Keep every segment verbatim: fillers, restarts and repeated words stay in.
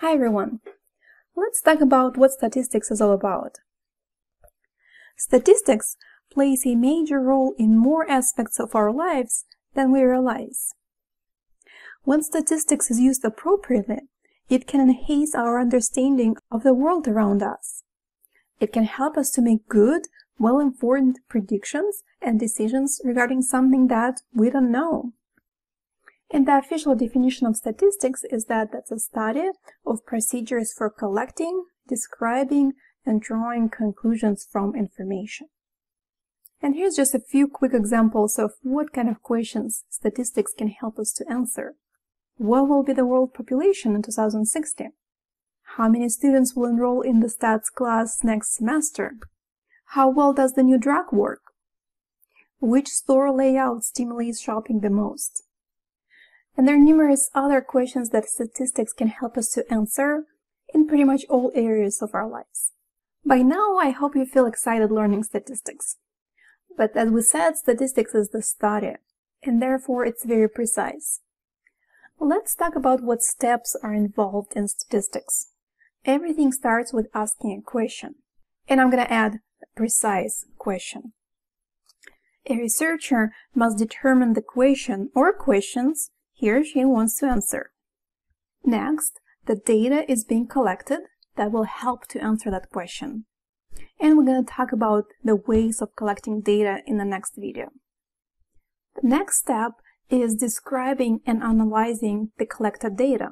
Hi everyone! Let's talk about what statistics is all about. Statistics plays a major role in more aspects of our lives than we realize. When statistics is used appropriately, it can enhance our understanding of the world around us. It can help us to make good, well-informed predictions and decisions regarding something that we don't know. And the official definition of statistics is that that's a study of procedures for collecting, describing, and drawing conclusions from information. And here's just a few quick examples of what kind of questions statistics can help us to answer. What will be the world population in two thousand sixty? How many students will enroll in the stats class next semester? How well does the new drug work? Which store layout stimulates shopping the most? And there are numerous other questions that statistics can help us to answer in pretty much all areas of our lives. By now, I hope you feel excited learning statistics. But as we said, statistics is the study, and therefore it's very precise. Let's talk about what steps are involved in statistics. Everything starts with asking a question, and I'm going to add a precise question. A researcher must determine the question or questions he or she wants to answer. Next, the data is being collected that will help to answer that question. And we're going to talk about the ways of collecting data in the next video. The next step is describing and analyzing the collected data.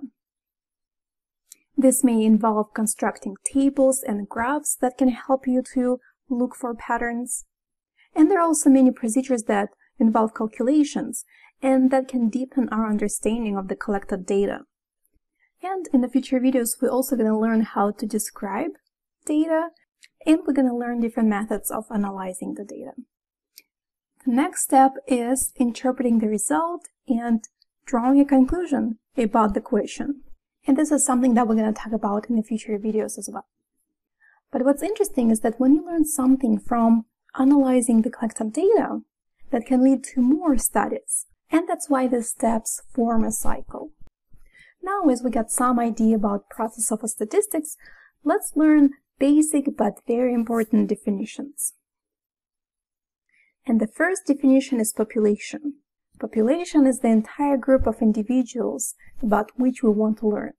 This may involve constructing tables and graphs that can help you to look for patterns. And there are also many procedures that involve calculations and that can deepen our understanding of the collected data. And in the future videos, we're also going to learn how to describe data, and we're going to learn different methods of analyzing the data. The next step is interpreting the result and drawing a conclusion about the question. And this is something that we're going to talk about in the future videos as well. But what's interesting is that when you learn something from analyzing the collected data, that can lead to more studies. And that's why the steps form a cycle. Now, as we got some idea about the process of statistics, let's learn basic but very important definitions. And the first definition is population. Population is the entire group of individuals about which we want to learn.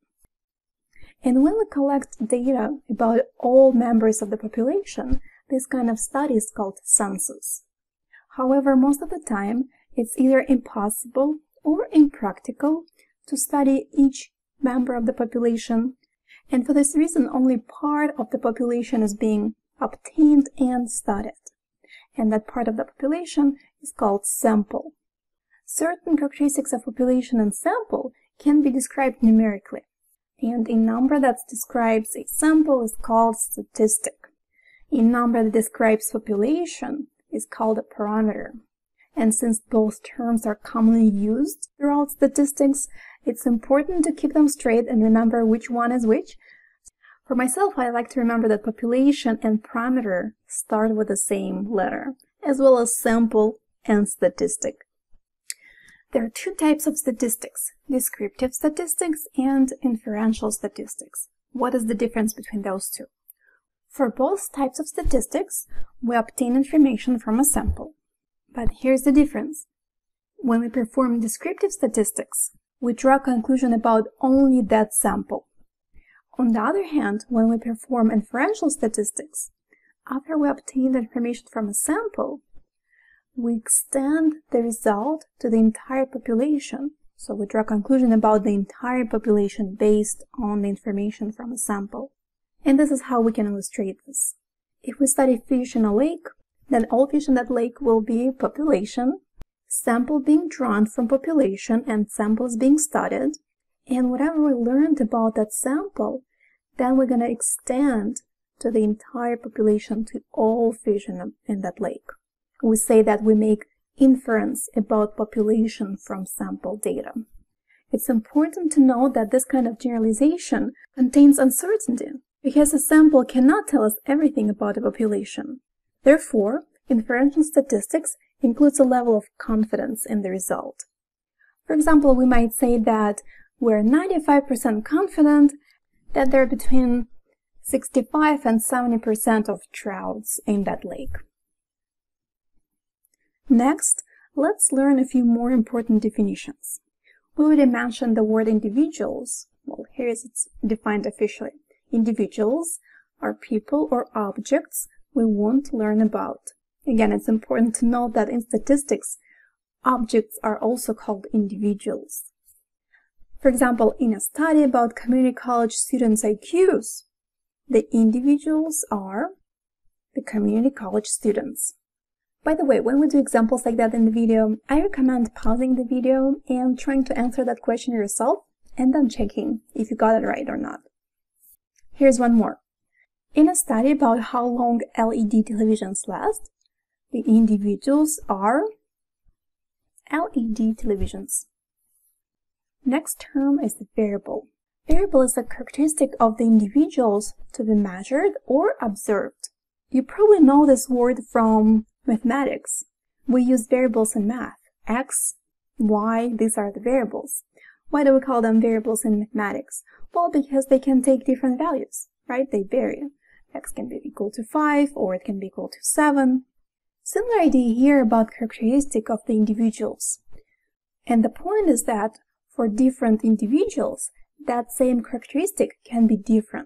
And when we collect data about all members of the population, this kind of study is called census. However, most of the time, it's either impossible or impractical to study each member of the population, and for this reason, only part of the population is being obtained and studied. And that part of the population is called sample. Certain characteristics of population and sample can be described numerically, and a number that describes a sample is called statistic. A number that describes population is called a parameter. And since both terms are commonly used throughout statistics, it's important to keep them straight and remember which one is which. For myself, I like to remember that population and parameter start with the same letter, as well as sample and statistic. There are two types of statistics, descriptive statistics and inferential statistics. What is the difference between those two? For both types of statistics, we obtain information from a sample. But here's the difference. When we perform descriptive statistics, we draw a conclusion about only that sample. On the other hand, when we perform inferential statistics, after we obtain the information from a sample, we extend the result to the entire population. So we draw a conclusion about the entire population based on the information from a sample. And this is how we can illustrate this. If we study fish in a lake, then all fish in that lake will be population, sample being drawn from population and samples being studied, and whatever we learned about that sample, then we're going to extend to the entire population, to all fish in, in that lake. We say that we make inference about population from sample data. It's important to note that this kind of generalization contains uncertainty, because a sample cannot tell us everything about a population. Therefore, inferential statistics includes a level of confidence in the result. For example, we might say that we're ninety-five percent confident that there are between sixty-five and seventy percent of trouts in that lake. Next, let's learn a few more important definitions. We already mentioned the word individuals. Well, here is it's defined officially. Individuals are people or objects we want to learn about. Again, it's important to note that in statistics, objects are also called individuals. For example, in a study about community college students' I Qs, the individuals are the community college students. By the way, when we do examples like that in the video, I recommend pausing the video and trying to answer that question yourself, and then checking if you got it right or not. Here's one more. In a study about how long L E D televisions last, the individuals are L E D televisions. Next term is the variable. Variable is a characteristic of the individuals to be measured or observed. You probably know this word from mathematics. We use variables in math. X, Y, these are the variables. Why do we call them variables in mathematics? Well, because they can take different values, right? They vary. X can be equal to five, or it can be equal to seven. Similar idea here about characteristic of the individuals. And the point is that for different individuals, that same characteristic can be different.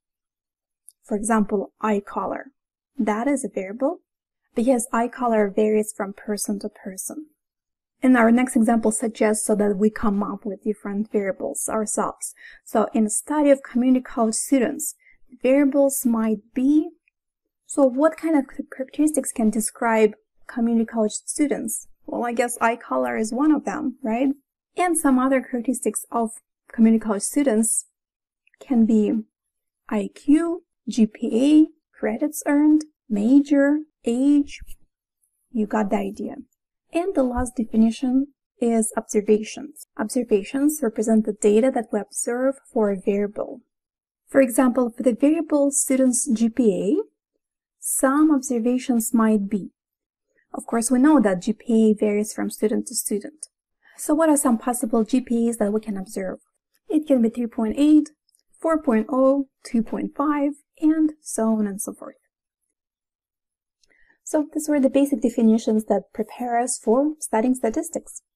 For example, eye color. That is a variable because eye color varies from person to person. And our next example suggests so that we come up with different variables ourselves. So in a study of community college students, variables might be, so what kind of characteristics can describe community college students? Well, I guess eye color is one of them, right? And some other characteristics of community college students can be I Q, G P A, credits earned, major, age. You got the idea. And the last definition is observations. Observations represent the data that we observe for a variable. For example, for the variable student's G P A, some observations might be. Of course, we know that G P A varies from student to student. So what are some possible G P As that we can observe? It can be three point eight, four point zero, two point five, and so on and so forth. So these were the basic definitions that prepare us for studying statistics.